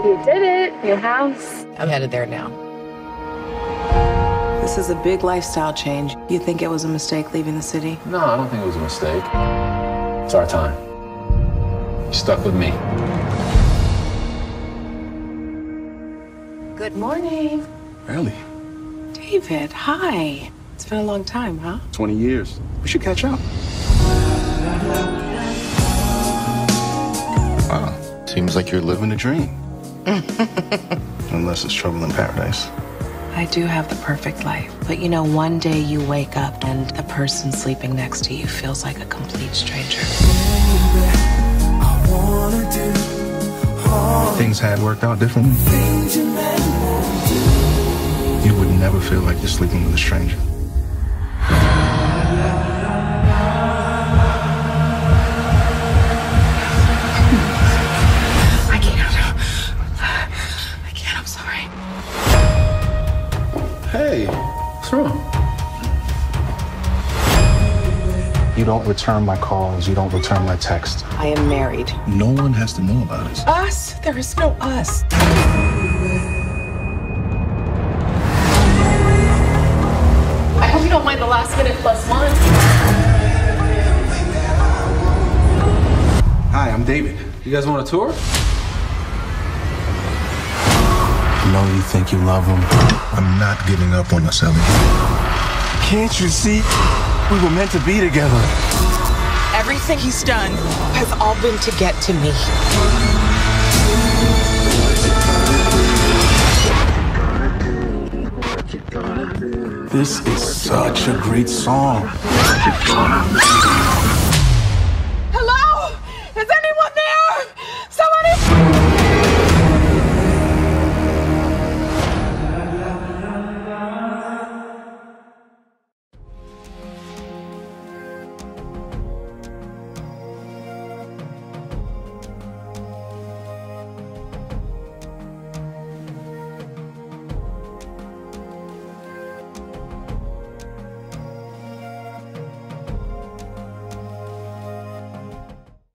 You did it. New house. I'm headed there now. This is a big lifestyle change. You think it was a mistake leaving the city? No, I don't think it was a mistake. It's our time. You stuck with me. Good morning. Early. David, hi. It's been a long time, huh? 20 years. We should catch up. Wow. Seems like you're living a dream. Unless it's trouble in paradise. I do have the perfect life. But you know, one day you wake up and the person sleeping next to you feels like a complete stranger. Things had worked out differently. You would never feel like you're sleeping with a stranger. I'm sorry. Hey, what's wrong? You don't return my calls. You don't return my texts. I am married. No one has to know about it. Us? There is no us. I hope you don't mind the last minute +1. Hi, I'm David. You guys want a tour? I know you think you love him. I'm not giving up on us, Ellie. Can't you see? We were meant to be together. Everything he's done has all been to get to me. This is such a great song.